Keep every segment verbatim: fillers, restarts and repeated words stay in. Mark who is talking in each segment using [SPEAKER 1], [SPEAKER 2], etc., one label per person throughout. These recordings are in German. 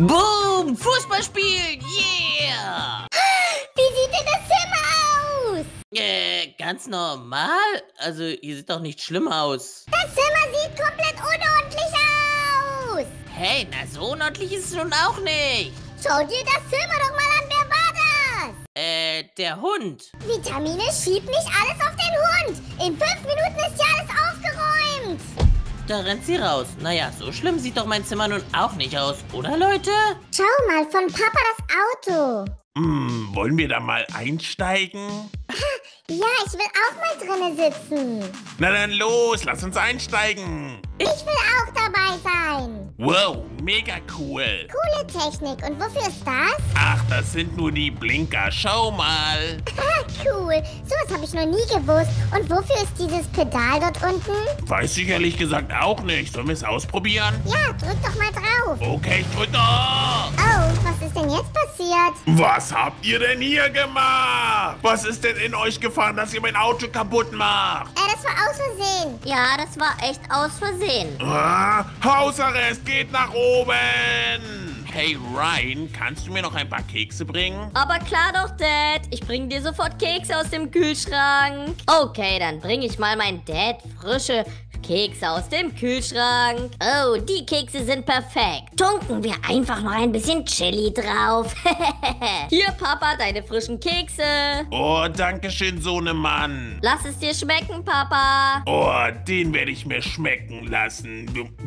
[SPEAKER 1] Boom! Fußball spielen! Yeah!
[SPEAKER 2] Wie sieht denn das Zimmer aus?
[SPEAKER 1] Äh, ganz normal? Also, ihr seht doch nicht schlimm aus.
[SPEAKER 2] Das Zimmer sieht komplett unordentlich aus.
[SPEAKER 1] Hey, na so unordentlich ist es nun auch nicht.
[SPEAKER 2] Schau dir das Zimmer doch mal an. Wer war das?
[SPEAKER 1] Äh, der Hund.
[SPEAKER 2] Vitamine schiebt nicht alles auf den Hund. In fünf Minuten ist hier alles aufgeräumt.
[SPEAKER 1] Da rennt sie raus. Naja, so schlimm sieht doch mein Zimmer nun auch nicht aus, oder Leute?
[SPEAKER 2] Schau mal, von Papa das Auto.
[SPEAKER 3] Hm, wollen wir da mal einsteigen?
[SPEAKER 2] Ja, ich will auch mal drinnen sitzen.
[SPEAKER 3] Na dann los, lass uns einsteigen.
[SPEAKER 2] Ich will auch dabei sein.
[SPEAKER 3] Wow, mega cool.
[SPEAKER 2] Coole Technik. Und wofür ist das?
[SPEAKER 3] Ach, das sind nur die Blinker. Schau mal.
[SPEAKER 2] Cool. Sowas habe ich noch nie gewusst. Und wofür ist dieses Pedal dort unten?
[SPEAKER 3] Weiß ich ehrlich gesagt auch nicht. Sollen wir es ausprobieren?
[SPEAKER 2] Ja, drück doch mal drauf.
[SPEAKER 3] Okay, ich drück doch.
[SPEAKER 2] Oh, was ist denn jetzt passiert?
[SPEAKER 3] Was habt ihr denn hier gemacht? Was ist denn in euch gefahren, dass ihr mein Auto kaputt macht?
[SPEAKER 2] Äh, das war aus Versehen.
[SPEAKER 4] Ja, das war echt aus Versehen.
[SPEAKER 3] Ah, Hausarrest geht nach oben. Hey Ryan, kannst du mir noch ein paar Kekse bringen?
[SPEAKER 4] Aber klar doch, Dad. Ich bring dir sofort Kekse aus dem Kühlschrank. Okay, dann bring ich mal meinem Dad frische Kekse aus dem Kühlschrank. Oh, die Kekse sind perfekt. Tunken wir einfach noch ein bisschen Chili drauf. Hier, Papa, deine frischen Kekse.
[SPEAKER 3] Oh, danke schön, Sohnemann.
[SPEAKER 4] Lass es dir schmecken, Papa.
[SPEAKER 3] Oh, den werde ich mir schmecken lassen.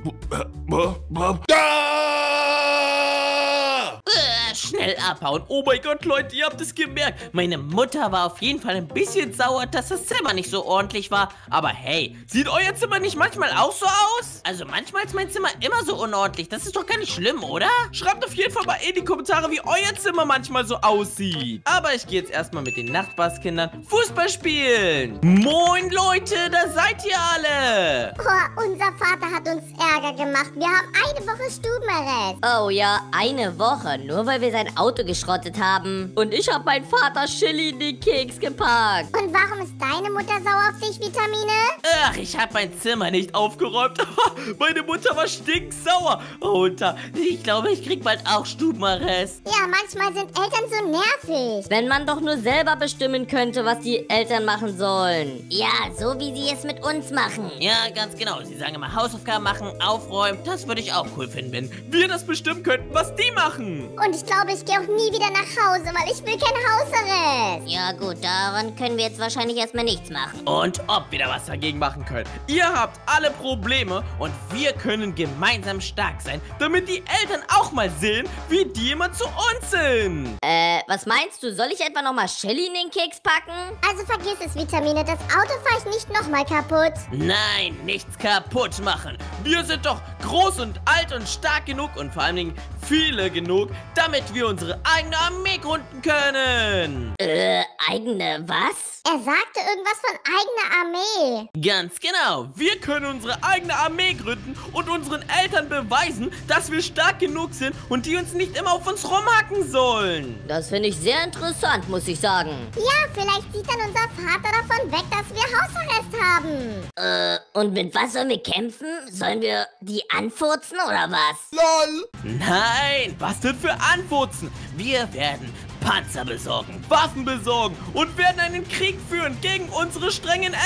[SPEAKER 3] Ah!
[SPEAKER 1] Äh, schnell abhauen. Oh mein Gott, Leute, ihr habt es gemerkt. Meine Mutter war auf jeden Fall ein bisschen sauer, dass das Zimmer nicht so ordentlich war. Aber hey, sieht euer Zimmer nicht manchmal auch so aus? Also manchmal ist mein Zimmer immer so unordentlich. Das ist doch gar nicht schlimm, oder? Schreibt auf jeden Fall mal in die Kommentare, wie euer Zimmer manchmal so aussieht. Aber ich gehe jetzt erstmal mit den Nachbarskindern Fußball spielen. Moin, Leute, da seid ihr alle.
[SPEAKER 2] Oh, unser Vater hat uns Ärger gemacht. Wir haben eine Woche Stubenarrest.
[SPEAKER 4] Oh ja, eine Woche, nur weil wir sein Auto geschrottet haben. Und ich habe meinen Vater Chili in den Keks gepackt.
[SPEAKER 2] Und warum ist deine Mutter sauer auf dich, Vitamine?
[SPEAKER 1] Ach, ich habe mein Zimmer nicht aufgeräumt. Meine Mutter war stinksauer. Und äh, ich glaube, ich krieg bald auch Stubenarrest.
[SPEAKER 2] Ja, manchmal sind Eltern so nervig.
[SPEAKER 4] Wenn man doch nur selber bestimmen könnte, was die Eltern machen sollen.
[SPEAKER 2] Ja, so wie sie es mit uns machen.
[SPEAKER 1] Ja, ganz genau. Sie sagen immer Hausaufgaben machen, aufräumen. Das würde ich auch cool finden, wenn wir das bestimmen könnten, was die machen.
[SPEAKER 2] Und ich glaube, ich gehe auch nie wieder nach Hause, weil ich will kein Hausarrest.
[SPEAKER 4] Ja gut, daran können wir jetzt wahrscheinlich erstmal nichts machen.
[SPEAKER 1] Und ob wir da was dagegen machen können. Ihr habt alle Probleme und wir können gemeinsam stark sein, damit die Eltern auch mal sehen, wie die immer zu uns sind.
[SPEAKER 4] Äh, was meinst du? Soll ich etwa nochmal Chili in den Keks packen?
[SPEAKER 2] Also vergiss es, Vitamine. Das Auto fahre ich nicht nochmal kaputt.
[SPEAKER 1] Nein, nichts kaputt machen. Wir sind doch groß und alt und stark genug und vor allen Dingen viele genug, damit wir unsere eigene Armee gründen können.
[SPEAKER 4] Äh, eigene was?
[SPEAKER 2] Er sagte irgendwas von eigener Armee.
[SPEAKER 1] Ganz genau. Wir können unsere eigene Armee gründen und unseren Eltern beweisen, dass wir stark genug sind und die uns nicht immer auf uns rumhacken sollen.
[SPEAKER 4] Das finde ich sehr interessant, muss ich sagen.
[SPEAKER 2] Ja, vielleicht sieht dann unser Vater davon weg, dass wir Hausarrest haben.
[SPEAKER 4] Äh, und mit was sollen wir kämpfen? Sollen wir die anfurzen oder was?
[SPEAKER 1] LOL. Nein, was denn für Anfurzen? Wir werden Panzer besorgen, Waffen besorgen und werden einen Krieg führen gegen unsere strengen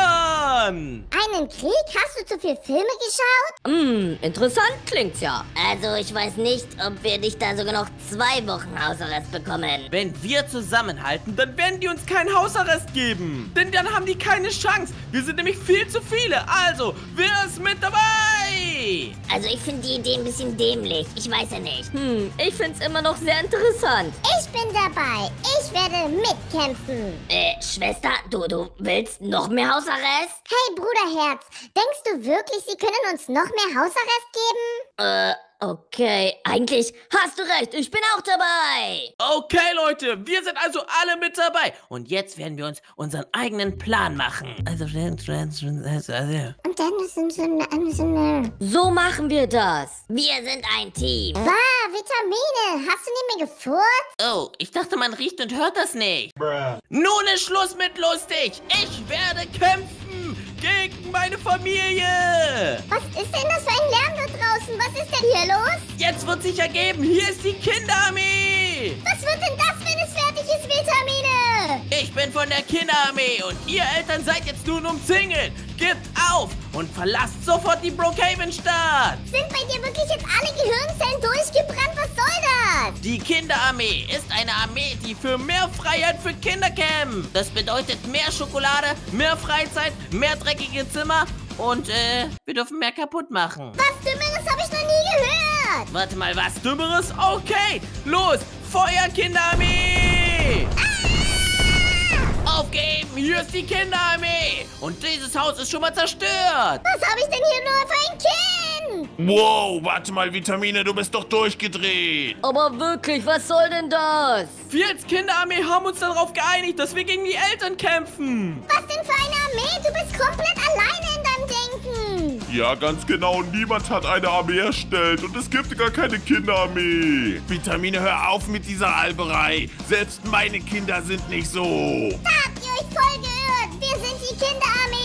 [SPEAKER 1] Eltern.
[SPEAKER 2] Einen Krieg? Hast du zu viel Filme geschaut?
[SPEAKER 4] Hm, interessant klingt's ja. Also, ich weiß nicht, ob wir nicht da sogar noch zwei Wochen Hausarrest bekommen.
[SPEAKER 1] Wenn wir zusammenhalten, dann werden die uns keinen Hausarrest geben. Denn dann haben die keine Chance. Wir sind nämlich viel zu viele. Also, wer ist mit dabei?
[SPEAKER 4] Also, ich finde die Idee ein bisschen dämlich. Ich weiß ja nicht. Hm, ich find's immer noch sehr interessant.
[SPEAKER 2] Ich bin dabei. Ich werde mitkämpfen.
[SPEAKER 4] Äh, Schwester, du, du willst noch mehr Hausarrest?
[SPEAKER 2] Hey, Bruderherz, denkst du wirklich, sie können uns noch mehr Hausarrest geben?
[SPEAKER 4] Äh, okay. Eigentlich hast du recht. Ich bin auch dabei.
[SPEAKER 1] Okay, Leute, wir sind also alle mit dabei. Und jetzt werden wir uns unseren eigenen Plan machen. Also,
[SPEAKER 2] Und dann sind wir...
[SPEAKER 4] So machen wir das. Wir sind ein Team.
[SPEAKER 2] Bah, Vitamine, hast du neben mir gefurzt?
[SPEAKER 1] oh, ich dachte, man riecht und hört das nicht. Nun ist Schluss mit lustig. Ich werde kämpfen gegen meine Familie.
[SPEAKER 2] Was ist denn das für ein Lärm da draußen? Was ist denn hier los?
[SPEAKER 1] Jetzt wird sich ergeben, hier ist die Kinderarmee.
[SPEAKER 2] Was wird denn das, wenn es fertig ist, Vitamine?
[SPEAKER 1] Ich bin von der Kinderarmee und ihr Eltern seid jetzt nun umzingelt. Gebt auf und verlasst sofort die Brookhaven-Stadt.
[SPEAKER 2] Sind bei dir wirklich jetzt alle Gehirnzellen durchgebrannt? Was soll das?
[SPEAKER 1] Die Kinderarmee ist eine Armee, die für mehr Freiheit für Kinder kämpft. Das bedeutet mehr Schokolade, mehr Freizeit, mehr dreckige Zimmer und äh, wir dürfen mehr kaputt machen.
[SPEAKER 2] Was Dümmeres habe ich noch nie gehört.
[SPEAKER 1] Warte mal, was Dümmeres? Okay, los, Feuer, Kinderarmee! Aufgeben, hier ist die Kinderarmee! Und dieses Haus ist schon mal zerstört!
[SPEAKER 2] Was habe ich denn hier nur für ein Kind?
[SPEAKER 3] Wow, warte mal, Vitamine, du bist doch durchgedreht.
[SPEAKER 4] Aber wirklich, was soll denn das?
[SPEAKER 1] Wir als Kinderarmee haben uns darauf geeinigt, dass wir gegen die Eltern kämpfen.
[SPEAKER 2] Was denn für eine Armee? Du bist komplett alleine in deinem Denken.
[SPEAKER 3] Ja, ganz genau. Niemand hat eine Armee erstellt und es gibt gar keine Kinderarmee. Vitamine, hör auf mit dieser Alberei. Selbst meine Kinder sind nicht so.
[SPEAKER 2] Da habt ihr euch voll geirrt. Wir sind die Kinderarmee.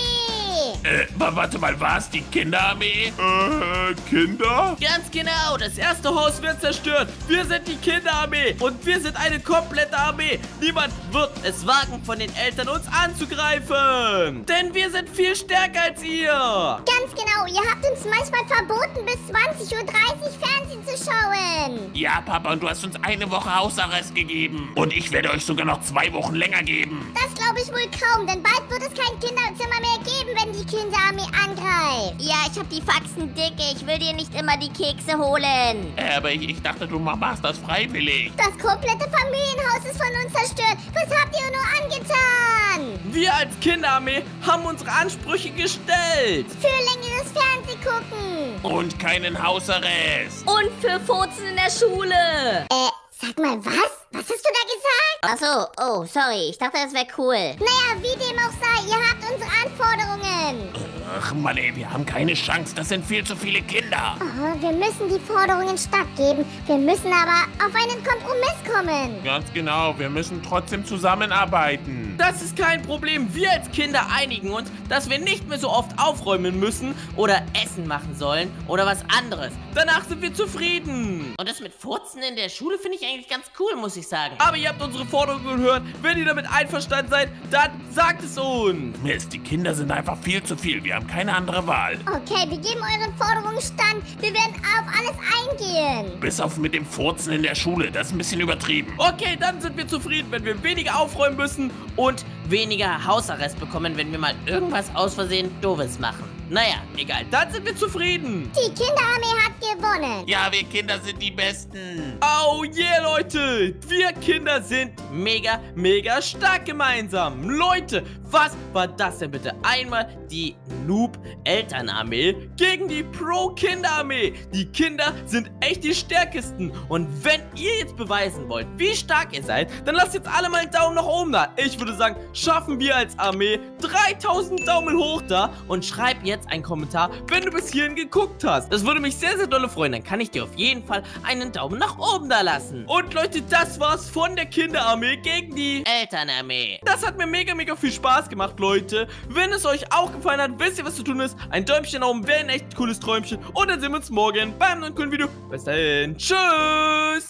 [SPEAKER 3] Äh, warte mal, was? Die Kinderarmee? Äh, Kinder?
[SPEAKER 1] Ganz genau, das erste Haus wird zerstört. Wir sind die Kinderarmee und wir sind eine komplette Armee. Niemand wird es wagen, von den Eltern uns anzugreifen. Denn wir sind viel stärker als ihr.
[SPEAKER 2] Ganz genau, ihr habt uns manchmal verboten, bis zwanzig Uhr dreißig Fernsehen zu schauen.
[SPEAKER 3] Ja, Papa, und du hast uns eine Woche Hausarrest gegeben. Und ich werde euch sogar noch zwei Wochen länger geben.
[SPEAKER 2] Das glaube ich wohl kaum, denn bald wird es kein Kinderzimmer mehr geben, wenn die Kinderarmee angreift.
[SPEAKER 4] Ja, ich habe die Faxen dicke. Ich will dir nicht immer die Kekse holen.
[SPEAKER 3] Äh, aber ich, ich dachte, du machst das freiwillig.
[SPEAKER 2] Das komplette Familienhaus ist von uns zerstört. Was habt ihr nur angetan?
[SPEAKER 1] Wir als Kinderarmee haben unsere Ansprüche gestellt.
[SPEAKER 2] Für längeres Fernsehgucken.
[SPEAKER 3] Und keinen Hausarrest.
[SPEAKER 4] Und für Furzen in der Schule.
[SPEAKER 2] Äh, sag mal, was? Was hast du da gesagt?
[SPEAKER 4] Ach so, oh, sorry. Ich dachte, das wäre cool.
[SPEAKER 2] Naja, wie dem auch sei, ihr habt unsere Anforderungen.
[SPEAKER 3] Ach Mann, ey, wir haben keine Chance. Das sind viel zu viele Kinder.
[SPEAKER 2] Oh, wir müssen die Forderungen stattgeben. Wir müssen aber auf einen Kompromiss kommen.
[SPEAKER 3] Ganz genau, wir müssen trotzdem zusammenarbeiten.
[SPEAKER 1] Das ist kein Problem. Wir als Kinder einigen uns, dass wir nicht mehr so oft aufräumen müssen oder Essen machen sollen oder was anderes. Danach sind wir zufrieden. Und das mit Furzen in der Schule finde ich eigentlich ganz cool, muss ich sagen. Aber ihr habt unsere Forderungen gehört. Wenn ihr damit einverstanden seid, dann sagt es uns.
[SPEAKER 3] Mist, die Kinder sind einfach viel zu viel. Wir haben keine andere Wahl.
[SPEAKER 2] Okay, wir geben euren Forderungen stand. Wir werden auf alles eingehen.
[SPEAKER 3] Bis auf mit dem Furzen in der Schule. Das ist ein bisschen übertrieben.
[SPEAKER 1] Okay, dann sind wir zufrieden, wenn wir weniger aufräumen müssen und weniger Hausarrest bekommen, wenn wir mal irgendwas aus Versehen Doofes machen. Naja, egal, dann sind wir zufrieden.
[SPEAKER 2] Die Kinderarmee hat gewonnen.
[SPEAKER 3] Ja, wir Kinder sind die Besten.
[SPEAKER 1] Oh yeah, Leute. Wir Kinder sind mega, mega stark gemeinsam. Leute, was war das denn bitte? Einmal die Noob-Elternarmee gegen die Pro-Kinderarmee. Die Kinder sind echt die stärksten. Und wenn ihr jetzt beweisen wollt, wie stark ihr seid, dann lasst jetzt alle mal einen Daumen nach oben da. Ich würde sagen, schaffen wir als Armee dreitausend Daumen hoch da und schreib jetzt einen Kommentar, wenn du bis hierhin geguckt hast. Das würde mich sehr, sehr dolle freuen. Dann kann ich dir auf jeden Fall einen Daumen nach oben da lassen. Und Leute, das war's von der Kinderarmee gegen die Elternarmee. Das hat mir mega, mega viel Spaß gemacht, Leute. Wenn es euch auch gefallen hat, wisst ihr, was zu tun ist. Ein Däumchen nach oben wäre ein echt cooles Träumchen. Und dann sehen wir uns morgen beim neuen coolen Video. Bis dahin. Tschüss.